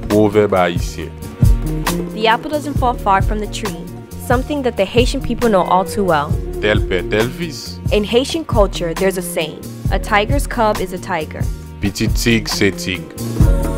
proverbe haïtien. The apple doesn't fall far from the tree, something that the Haitian people know all too well. Tel père, tel fils. In Haitian culture, there's a saying, a tiger's cub is a tiger. Petit tigre, c'est tigre.